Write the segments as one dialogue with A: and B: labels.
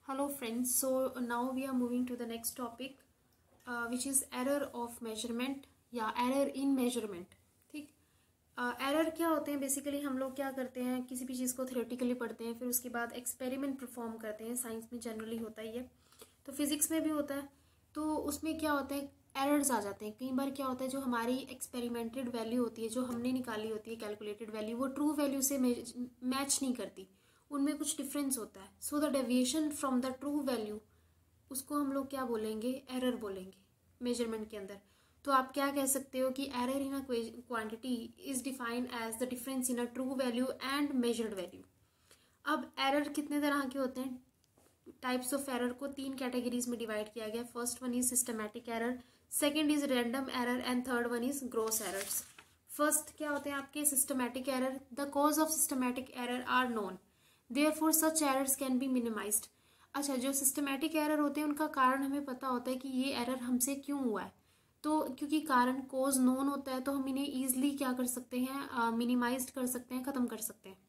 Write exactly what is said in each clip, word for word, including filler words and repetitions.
A: Hello friends, so now we are moving to the next topic uh, which is error of measurement या error in measurement. ठीक, error uh, क्या होते हैं basically हम लोग क्या करते हैं, किसी भी चीज़ को थ्योरेटिकली पढ़ते हैं, फिर उसके बाद एक्सपेरिमेंट परफॉर्म करते हैं. साइंस में जनरली होता ही है, तो फिजिक्स में भी होता है. तो उसमें क्या होता है, एरर्स आ जाते हैं. कई बार क्या होता है, जो हमारी एक्सपेरिमेंटेड वैल्यू होती है, जो हमने निकाली होती है कैलकुलेटेड वैल्यू, वो ट्रू वैल्यू से मैच नहीं करती, उनमें कुछ डिफरेंस होता है. So the deviation from the true value, उसको हम लोग क्या बोलेंगे, एरर बोलेंगे मेजरमेंट के अंदर. तो आप क्या कह सकते हो कि error in a quantity is defined as the difference in a true value and measured value. अब एरर कितने तरह के होते हैं, टाइप्स ऑफ एरर को तीन कैटेगरीज में डिवाइड किया गया. First one is systematic error, second is random error and third one is gross errors. First क्या होते हैं आपके systematic error. The cause of systematic error are known, therefore such errors can be minimized. अच्छा, जो systematic error होते हैं उनका कारण हमें पता होता है कि ये एरर हमसे क्यों हुआ है. तो क्योंकि कारण कोज नोन होता है तो हम इन्हें ईजिली क्या कर सकते हैं, मिनिमाइज कर सकते हैं, ख़त्म कर सकते हैं.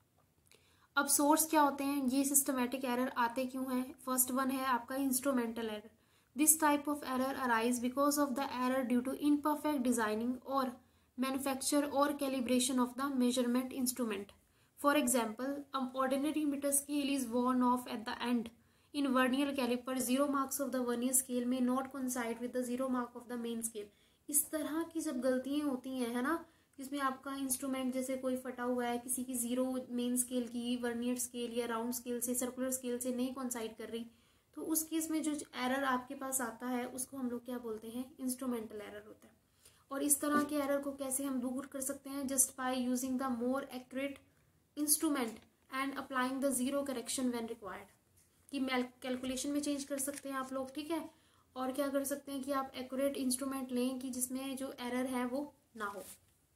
A: अब सोर्स क्या होते हैं, ये सिस्टमैटिक एरर आते क्यों हैं. फर्स्ट वन है आपका instrumental error. This type of error arise because of the error due to imperfect designing और मैन्युफैक्चर और calibration of the measurement instrument. For example, an ordinary meter scale is worn off at the end. In vernier caliper, zero marks of the vernier scale may not coincide with the zero mark of the main scale. इस तरह की जब गलतियाँ होती हैं, है ना, जिसमें आपका इंस्ट्रूमेंट जैसे कोई फटा हुआ है, किसी की जीरो मेन स्केल की वर्नियर स्केल या राउंड स्केल से सर्कुलर स्केल से नहीं कोइंसाइड कर रही, तो उस केस में जो एरर आपके पास आता है उसको हम लोग क्या बोलते हैं, इंस्ट्रूमेंटल एरर होता है. और इस तरह के एरर को कैसे हम दूर कर सकते हैं, just by using the more accurate instrument and applying the zero correction when required. कि कैलकुलेशन में चेंज कर सकते हैं आप लोग, ठीक है. और क्या कर सकते हैं कि आप एक्यूरेट इंस्ट्रूमेंट लें कि जिसमें जो एरर है वो ना हो.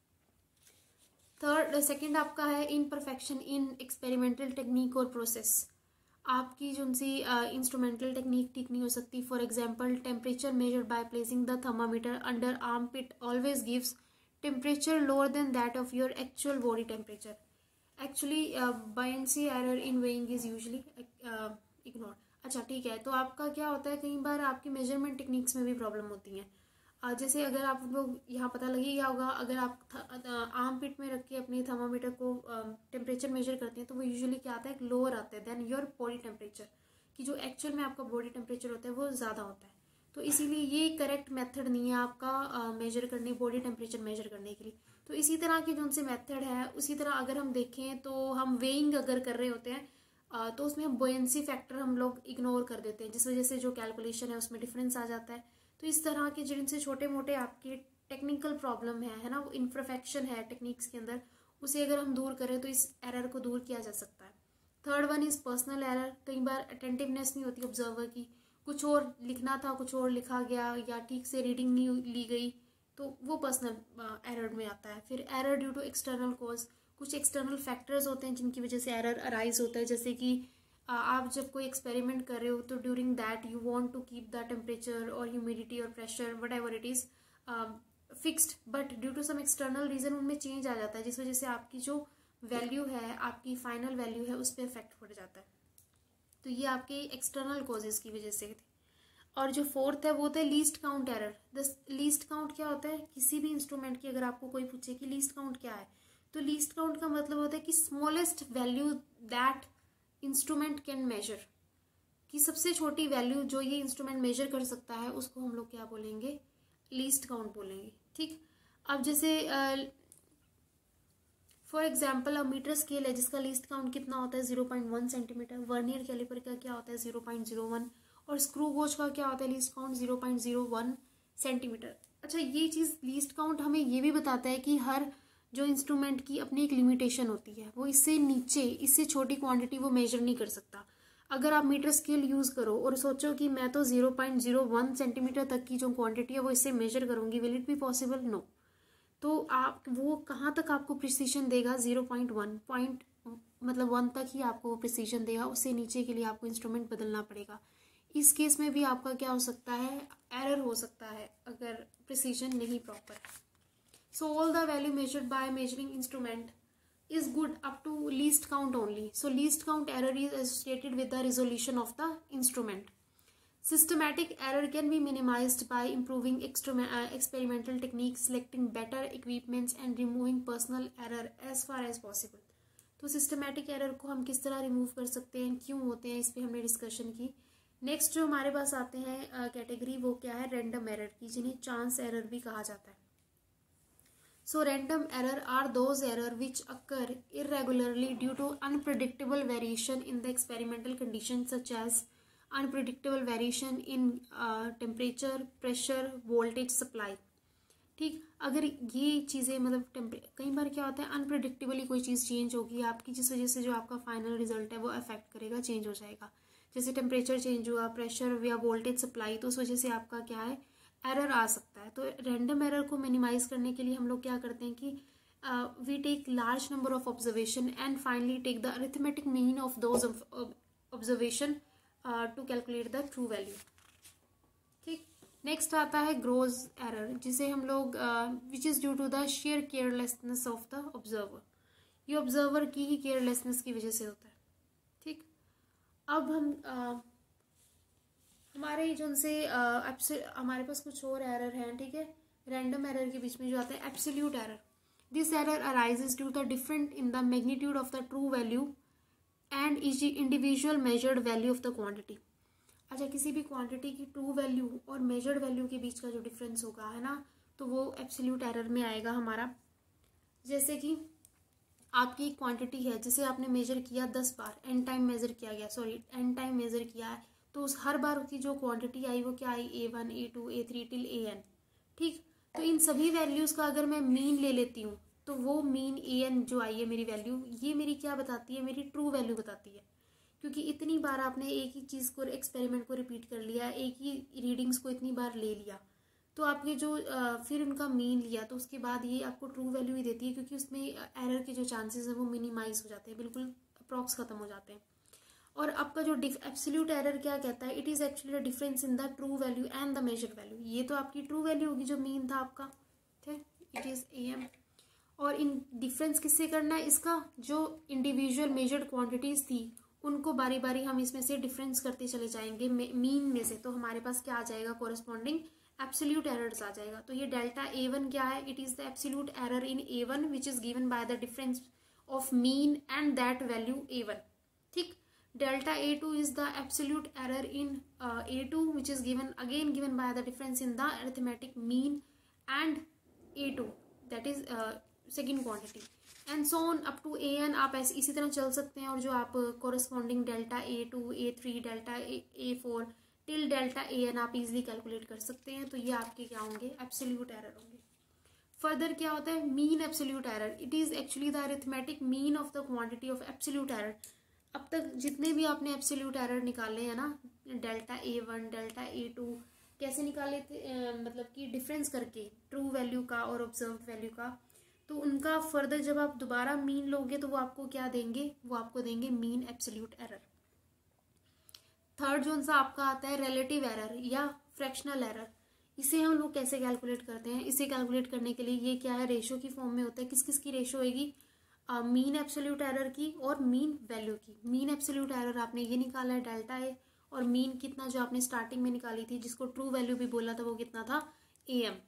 A: थर्ड सेकंड आपका है इनपरफेक्शन इन एक्सपेरिमेंटल टेक्निक और प्रोसेस. आपकी जो उनसी इंस्ट्रूमेंटल टेक्निक ठीक नहीं हो सकती. For example, temperature measured by placing the thermometer under armpit always gives temperature lower than that of your actual body temperature. Actually buoyancy error in weighing is usually ignore. अच्छा ठीक है, तो आपका क्या होता है, कई बार आपकी मेजरमेंट टेक्निक्स में भी प्रॉब्लम होती हैं. uh, जैसे अगर आप लोग यहाँ पता लगे क्या होगा, अगर आप आर्म पिट में रख के अपने थर्मामीटर को टेम्परेचर uh, मेजर करते हैं तो वो यूजुअली क्या आता है, लोअर आता है देन योर बॉडी टेम्परेचर. कि जो एक्चुअल में आपका बॉडी टेम्परेचर होता है वो ज़्यादा होता है. तो इसीलिए ये करेक्ट मेथड नहीं है आपका मेजर uh, करने, बॉडी टेम्परेचर मेजर करने के लिए. तो इसी तरह की जो उनसे मेथड है, उसी तरह अगर हम देखें तो हम वेइंग अगर कर रहे होते हैं आ, तो उसमें हम बोयेंसी फैक्टर हम लोग इग्नोर कर देते हैं, जिस वजह से जो कैलकुलेशन है उसमें डिफरेंस आ जाता है. तो इस तरह के जिनसे छोटे मोटे आपके टेक्निकल प्रॉब्लम है है ना, वो इम्परफेक्शन है टेक्निक्स के अंदर, उसे अगर हम दूर करें तो इस एरर को दूर किया जा सकता है. Third one is personal error. कई बार अटेंटिवनेस नहीं होती ऑब्जर्वर की, कुछ और लिखना था कुछ और लिखा गया, या ठीक से रीडिंग नहीं ली गई, तो वो पर्सनल एरर में आता है. फिर error due to external cause. कुछ एक्सटर्नल फैक्टर्स होते हैं जिनकी वजह से एरर अराइज होता है. जैसे कि आप जब कोई एक्सपेरिमेंट कर रहे हो तो during that you want to keep the temperature और ह्यूमिडिटी और pressure whatever it is fixed, but due to some external reason उनमें चेंज आ जाता है, जिस वजह से आपकी जो वैल्यू है, आपकी फाइनल वैल्यू है, उस पर इफेक्ट पड़ जाता है. तो ये आपके एक्सटर्नल कॉजेज की वजह से. और जो फोर्थ है वो होता है least count error. The least count क्या होता है, किसी भी इंस्ट्रूमेंट की अगर आपको कोई पूछे कि लीस्ट काउंट क्या है, तो लीस्ट काउंट का मतलब होता है कि smallest value that instrument can measure. कि सबसे छोटी वैल्यू जो ये इंस्ट्रूमेंट मेजर कर सकता है उसको हम लोग क्या बोलेंगे, लीस्ट काउंट बोलेंगे. ठीक, अब जैसे for example a metre scale है जिसका लीस्ट काउंट कितना होता है, zero point one centimetre. Vernier calliper का क्या होता है, जीरो पॉइंट जीरो वन. और स्क्रू गोज का क्या होता है least count, zero point zero one centimetre. अच्छा, ये चीज़ लीस्ट काउंट हमें ये भी बताता है कि हर जो इंस्ट्रूमेंट की अपनी एक लिमिटेशन होती है, वो इससे नीचे, इससे छोटी क्वांटिटी वो मेजर नहीं कर सकता. अगर आप मीटर स्केल यूज़ करो और सोचो कि मैं तो zero point zero one centimetre तक की जो क्वांटिटी है वो इससे मेजर करूँगी, will it be possible, no. तो आप वो कहाँ तक आपको प्रिसीजन देगा, जीरो पॉइंट वन पॉइंट मतलब वन तक ही आपको वो प्रिसीजन देगा. उससे नीचे के लिए आपको इंस्ट्रूमेंट बदलना पड़ेगा. इस केस में भी आपका क्या हो सकता है, एरर हो सकता है अगर प्रिसीजन नहीं proper. So all the value measured by measuring instrument is good up to least count only. So least count error is associated with the resolution of the instrument. Systematic error can be minimized by improving uh, experimental techniques, selecting better equipments and removing personal error as far as possible. तो systematic error को हम किस तरह remove कर सकते हैं, क्यों होते हैं, इस पर हमने डिस्कशन की. नेक्स्ट जो हमारे पास आते हैं कैटेगरी uh, वो क्या है, रैंडम एरर की, जिन्हें चांस एरर भी कहा जाता है. So random error are those error which occur irregularly due to unpredictable variation in the experimental conditions such as unpredictable variation in uh, temperature, pressure, voltage, supply. ठीक, अगर ये चीज़ें मतलब कई बार क्या होता है अनप्रिडिक्टेबली कोई चीज़ चेंज होगी आपकी, जिस वजह से जो आपका फाइनल रिजल्ट है वो अफेक्ट करेगा, चेंज हो जाएगा. जैसे टेम्परेचर चेंज हुआ, प्रेशर या वोल्टेज सप्लाई, तो उस वजह से आपका क्या है एरर आ सकता है. तो रैंडम एरर को मिनिमाइज करने के लिए हम लोग क्या करते हैं कि we take large number of observation and finally take the arithmetic mean of those observation to calculate the true value. ठीक, नेक्स्ट आता है ग्रोज एरर, जिसे हम लोग which is due to the sheer carelessness of the observer. ये observer की ही carelessness की वजह से होता है. ठीक, अब हम uh, हमारे जो उनसे हमारे पास कुछ और एरर हैं. ठीक है, रैंडम एरर के बीच में जो आता है absolute error. This error arises due the different in the magnitude of the true value and individual measured value of the quantity. अच्छा, किसी भी क्वांटिटी की ट्रू वैल्यू और मेजर्ड वैल्यू के बीच का जो डिफरेंस होगा है ना, तो वो एब्सोल्यूट एरर में आएगा हमारा. जैसे कि आपकी एक क्वांटिटी है जिसे आपने मेजर किया दस बार, एन टाइम मेजर किया गया, सॉरी एन टाइम मेजर किया है, तो उस हर बार की जो क्वांटिटी आई वो क्या आई, a one, a two, a three till a n. ठीक, तो इन सभी वैल्यूज़ का अगर मैं मीन ले लेती हूँ तो वो मीन ए एन जो आई है मेरी वैल्यू, ये मेरी क्या बताती है, मेरी ट्रू वैल्यू बताती है. क्योंकि इतनी बार आपने एक ही चीज़ को, एक्सपेरिमेंट को रिपीट कर लिया, एक ही रीडिंग्स को इतनी बार ले लिया, तो आपके जो फिर उनका मीन लिया, तो उसके बाद ये आपको ट्रू वैल्यू ही देती है, क्योंकि उसमें एरर के जो चांसेस हैं वो मिनिमाइज हो जाते हैं, बिल्कुल अप्रॉक्स खत्म हो जाते हैं. और आपका जो एब्सोल्यूट एरर क्या कहता है, it is actually the difference in the true value and the measured value. ये तो आपकी ट्रू वैल्यू होगी जो मीन था आपका, ठीक, इट इज़ ए एम. और इन डिफरेंस किससे करना है, इसका जो इंडिविजुअल मेजर्ड क्वांटिटीज़ थी उनको बारी बारी हम इसमें से डिफरेंस करते चले जाएंगे मीन में से, तो हमारे पास क्या आ जाएगा, कोरस्पॉन्डिंग एब्सोल्यूट एरर्स आ जाएगा. तो ये डेल्टा ए वन क्या है, it is the absolute error in a one which is given by the difference of mean and that value a one. ठीक, delta a two is the absolute error in uh, a two which is given again given by the difference in the arithmetic mean and a two, that is uh, second quantity, and so on up to a n. आप ऐसे इसी तरह चल सकते हैं, और जो आप corresponding delta a two, a three, delta a four till delta a n आप इजीली कैलकुलेट कर सकते हैं. तो ये आपके क्या होंगे, एब्सोल्यूट एरर होंगे. फर्दर क्या होता है, mean absolute error. It is actually the arithmetic mean of the quantity of absolute error. अब तक जितने भी आपने एब्सोल्यूट एरर निकाले हैं ना, delta a one, delta a two, कैसे निकाले थे, आ, मतलब कि डिफरेंस करके ट्रू वैल्यू का और ऑब्जर्व वैल्यू का, तो उनका फर्दर जब आप दोबारा मीन लोगे तो वो आपको क्या देंगे, वो आपको देंगे मीन एब्सोल्यूट एरर. थर्ड जो सा आपका आता है रिलेटिव एरर या फ्रैक्शनल एरर. इसे हम लोग कैसे कैलकुलेट करते हैं, इसे कैलकुलेट करने के लिए ये क्या है, रेशो की फॉर्म में होता है. किस किस की रेशो होगी, मीन एब्सोल्यूट एरर की और मीन वैल्यू की. मीन एब्सोल्यूट एरर आपने ये निकाला है डेल्टा है, और मीन कितना जो आपने स्टार्टिंग में निकाली थी जिसको ट्रू वैल्यू भी बोला था वो कितना था, ए एम.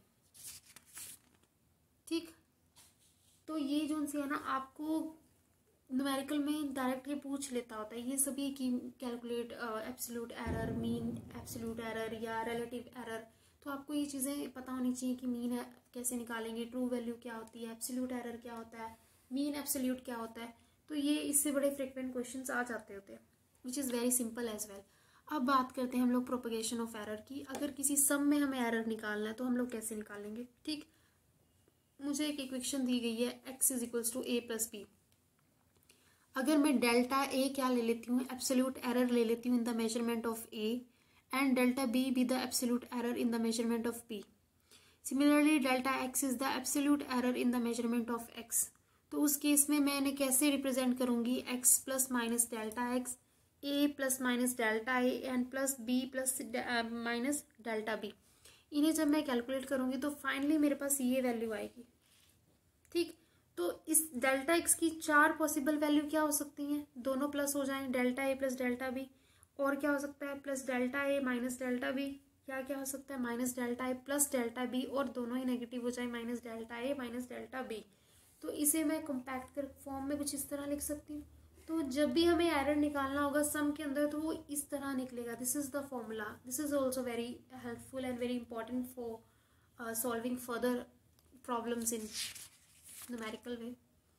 A: ठीक, तो ये जो है ना आपको न्यूमेरिकल में डायरेक्ट ये पूछ लेता होता है ये सभी की calculate absolute error, mean absolute error या रिलेटिव एरर. तो आपको ये चीज़ें पता होनी चाहिए कि मीन कैसे निकालेंगे, ट्रू वैल्यू क्या होती है, एब्सोल्यूट एरर क्या होता है, मीन एब्सोल्यूट क्या होता है. तो ये इससे बड़े फ्रिक्वेंट क्वेश्चंस आ जाते होते हैं, which is very simple as well. अब बात करते हैं हम लोग प्रोपगेशन ऑफ एरर की. अगर किसी सम में हमें एरर निकालना है तो हम लोग कैसे निकालेंगे. ठीक, मुझे एक इक्वेशन दी गई है, x is equals to a plus b. अगर मैं डेल्टा ए क्या ले लेती हूँ, एब्सोल्यूट एरर ले लेती हूँ in the measurement of a, and delta b be the absolute error in the measurement of b. Similarly delta x is the absolute error in the measurement of x. तो उस case में मैं इन्हें कैसे represent करूंगी, x plus minus delta x, a plus minus delta a, and plus b plus minus delta b. इन्हें जब मैं कैलकुलेट करूंगी तो फाइनली मेरे पास ये वैल्यू आएगी. ठीक, तो इस डेल्टा एक्स की चार पॉसिबल वैल्यू क्या हो सकती हैं, दोनों प्लस हो जाएं, delta a plus delta b, और क्या हो सकता है plus delta a minus delta b, क्या क्या हो सकता है minus delta a plus delta b, और दोनों ही नेगेटिव हो जाए minus delta a minus delta b. तो इसे मैं कॉम्पैक्ट कर फॉर्म में कुछ इस तरह लिख सकती हूँ। तो जब भी हमें एरर निकालना होगा सम के अंदर तो वो इस तरह निकलेगा। This is the formula, this is also very helpful and very important for solving further problems in numerical way.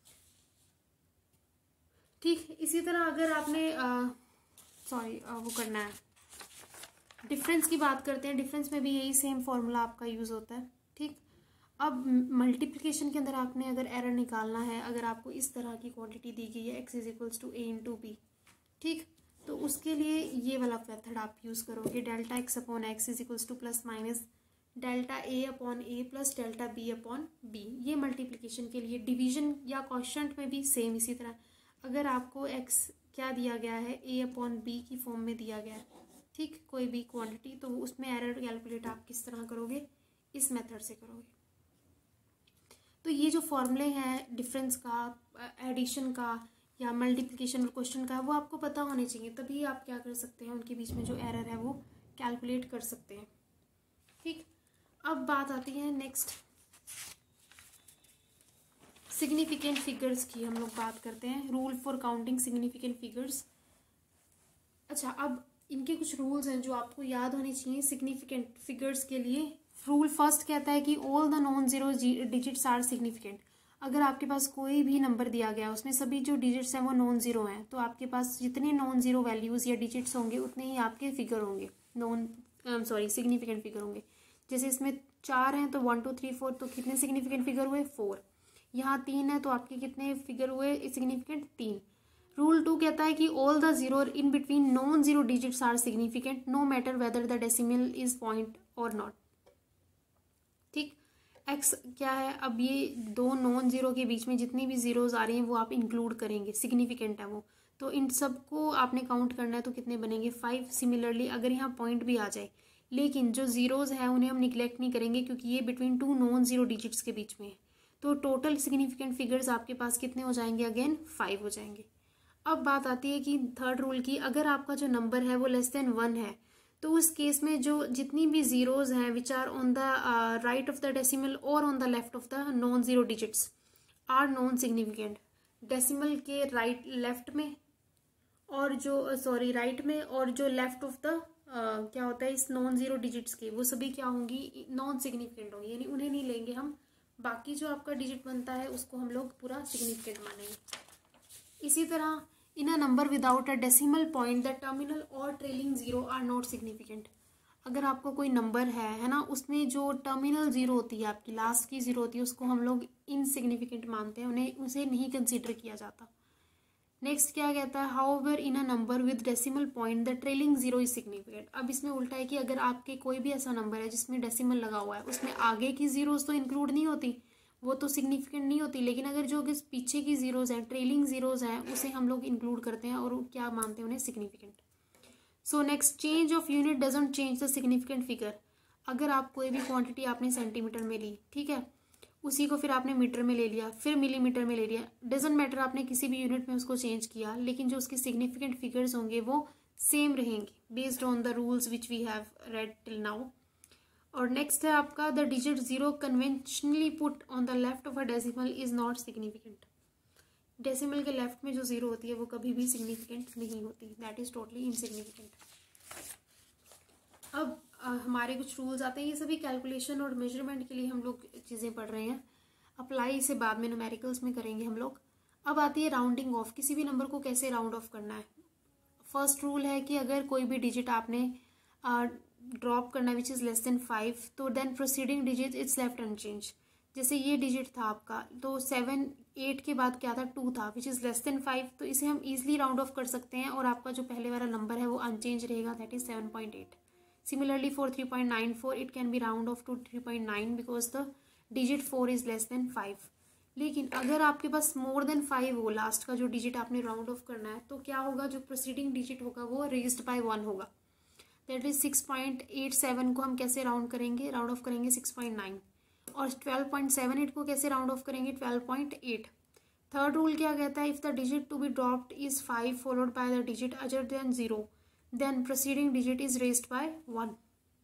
A: ठीक, इसी तरह अगर आपने सॉरी uh, uh, वो करना है, डिफरेंस की बात करते हैं। डिफरेंस में भी यही सेम फॉर्मूला आपका यूज़ होता है। ठीक, अब मल्टीप्लिकेशन के अंदर आपने अगर एरर निकालना है, अगर आपको इस तरह की क्वांटिटी दी गई है x is equals to a into b, ठीक, तो उसके लिए ये वाला मेथड आप यूज़ करोगे, delta x upon x is equals to plus minus delta a upon a plus delta b upon b. ये मल्टीप्लिकेशन के लिए। डिवीजन या क्वोशिएंट में भी सेम इसी तरह, अगर आपको एक्स क्या दिया गया है, ए अपॉन बी की फॉर्म में दिया गया है, ठीक, कोई भी क्वांटिटी, तो उसमें एरर कैलकुलेट आप किस तरह करोगे, इस मेथड से करोगे। तो ये जो फॉर्मूले हैं डिफरेंस का, एडिशन का या मल्टीप्लिकेशन क्वेश्चन का, वो आपको पता होने चाहिए, तभी आप क्या कर सकते हैं, उनके बीच में जो एरर है वो कैलकुलेट कर सकते हैं। ठीक, अब बात आती है नेक्स्ट सिग्निफिकेंट फिगर्स की। हम लोग बात करते हैं rule for counting significant figures. अच्छा, अब इनके कुछ रूल्स हैं जो आपको याद होने चाहिए सिग्निफिकेंट फिगर्स के लिए। रूल फर्स्ट कहता है कि all the non zero digits are significant. अगर आपके पास कोई भी नंबर दिया गया उसमें सभी जो डिजिट्स हैं वो नॉन जीरो हैं, तो आपके पास जितने नॉन जीरो वैल्यूज़ या डिजिट्स होंगे उतने ही आपके फिगर होंगे, नॉन सॉरी सिग्निफिकेंट फिगर होंगे। जैसे इसमें चार हैं तो वन टू थ्री फोर, तो कितने सिग्निफिकेंट फिगर हुए, फोर। यहाँ तीन है तो आपके कितने फिगर हुए सिग्निफिकेंट, तीन। रूल टू कहता है कि all the zero in between non zero digits are significant no matter whether the decimal is point और नॉट। ठीक, एक्स क्या है, अब ये दो नॉन जीरो के बीच में जितनी भी जीरोज आ रही हैं वो आप इंक्लूड करेंगे, सिग्निफिकेंट है वो, तो इन सबको आपने काउंट करना है, तो कितने बनेंगे, फाइव। सिमिलरली अगर यहाँ पॉइंट भी आ जाए, लेकिन जो जीरोज हैं उन्हें हम निगलेक्ट नहीं करेंगे क्योंकि ये between two non zero digits के बीच में है, तो टोटल सिग्निफिकेंट फिगर्स आपके पास कितने हो जाएंगे, अगेन फाइव हो जाएंगे। अब बात आती है कि थर्ड रूल की, अगर आपका जो नंबर है वो लेस देन वन है, तो उस केस में जो जितनी भी जीरोज हैं which are on the right of the decimal और on the left of the non zero digits are non significant. Decimal के राइट लेफ्ट में और जो सॉरी राइट में और जो लेफ्ट ऑफ द क्या होता है इस नॉन जीरो डिजिट्स के, वो सभी क्या होंगी, नॉन सिग्निफिकेंट होंगी, यानी उन्हें नहीं लेंगे हम। बाकी जो आपका डिजिट बनता है उसको हम लोग पूरा सिग्निफिकेंट मानेंगे। इसी तरह in a number without a decimal point the terminal और trailing zero are not significant. अगर आपको कोई नंबर है है ना, उसमें जो टर्मिनल जीरो होती है आपकी लास्ट की जीरो होती है, उसको हम लोग इनसिग्निफिकेंट मानते हैं, उन्हें उसे नहीं कंसीडर किया जाता। नेक्स्ट क्या कहता है, however in a number with decimal point the trailing zero is significant. अब इसमें उल्टा है कि अगर आपके कोई भी ऐसा नंबर है जिसमें डेसिमल लगा हुआ है, उसमें आगे की जीरोस तो इंक्लूड नहीं होती, वो तो सिग्निफिकेंट नहीं होती, लेकिन अगर जो पीछे की जीरोज हैं, ट्रेलिंग जीरोज हैं, उसे हम लोग इंक्लूड करते हैं और क्या मानते हैं उन्हें, significant. So next, change of unit doesn't change the significant figure. अगर आप कोई भी क्वांटिटी आपने सेंटीमीटर में ली, ठीक है, उसी को फिर आपने मीटर में ले लिया, फिर मिलीमीटर में ले लिया, डजंट मैटर, आपने किसी भी यूनिट में उसको चेंज किया, लेकिन जो उसके सिग्निफिकेंट फिगर्स होंगे वो सेम रहेंगे based on the rules which we have read till now. और नेक्स्ट है आपका, the digit zero conventionally put on the left of a decimal is not significant. Decimal के लेफ्ट में जो जीरो होती है वो कभी भी सिग्निफिकेंट नहीं होती, दैट इज टोटली इनसिग्निफिकेंट। अब आ, हमारे कुछ रूल्स आते हैं, ये सभी कैलकुलेशन और मेजरमेंट के लिए हम लोग चीज़ें पढ़ रहे हैं, अप्लाई इसे बाद में न्यूमेरिकल्स में करेंगे हम लोग। अब आती है राउंडिंग ऑफ, किसी भी नंबर को कैसे राउंड ऑफ करना है। फर्स्ट रूल है कि अगर कोई भी डिजिट आपने ड्रॉप करना which is less than five, तो then proceeding digit its left unchanged. जैसे ये डिजिट था आपका, तो सेवन एट के बाद क्या था, टू था, which is less than five, तो इसे हम ईजिली राउंड ऑफ कर सकते हैं और आपका जो पहले वाला नंबर है वो अनचेंज रहेगा, that is seven point eight. Similarly for three point nine four it can be round off to three point nine because the digit four is less than five. लेकिन अगर आपके पास मोर देन फाइव हो, last का जो digit आपने round of करना है, तो क्या होगा, जो प्रोसीडिंग डिजिट होगा वो रेज्ड बाय वन होगा, that is six point eight seven को हम कैसे राउंड करेंगे, राउंड ऑफ करेंगे सिक्स पॉइंट नाइन। और ट्वेल्व पॉइंट सेवन एट को कैसे राउंड ऑफ करेंगे, twelve point eight. Third rule क्या कहता है, if the digit to be dropped is five followed by the digit other than zero then proceeding digit is raised by one.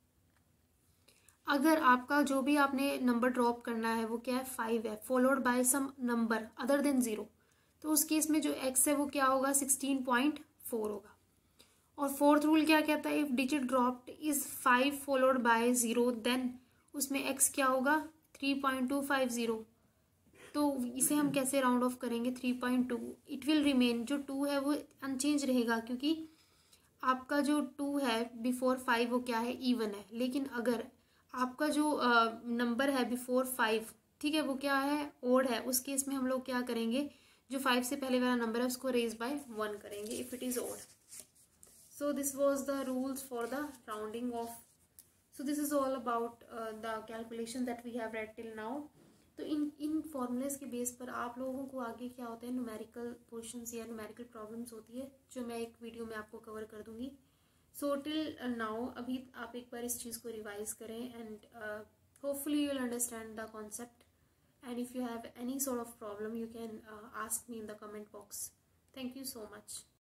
A: अगर आपका जो भी आपने नंबर ड्रॉप करना है वो क्या है, फाइव है, followed by some number other than zero, तो उस केस में जो एक्स है वो क्या होगा, सिक्सटीन पॉइंट फोर होगा। और फोर्थ रूल क्या कहता है, if digit dropped is five followed by zero then उसमें एक्स क्या होगा, three point two five zero. तो इसे हम कैसे राउंड ऑफ करेंगे, three point two, it will remain, जो टू है वो अनचेंज रहेगा क्योंकि आपका जो टू है बिफोर फाइव वो क्या है, इवन है। लेकिन अगर आपका जो नंबर uh, है बिफोर फाइव, ठीक है, वो क्या है, ओड है, उस केस में हम लोग क्या करेंगे, जो फाइव से पहले वाला नंबर है उसको रेज बाय वन करेंगे if it is odd. So this was the rules for the rounding off. So this is all about uh, the calculation that we have read till now. तो इन इन formulas के base पर आप लोगों को आगे क्या होता है, न्यूमेरिकल क्वेश्चंस या न्यूमेरिकल प्रॉब्लम्स होती है जो मैं एक वीडियो में आपको कवर कर दूंगी। सो टिल नाउ अभी आप एक बार इस चीज़ को रिवाइज करें and hopefully you will understand the concept and if you have any sort of problem you can ask me in the comment box. Thank you so much.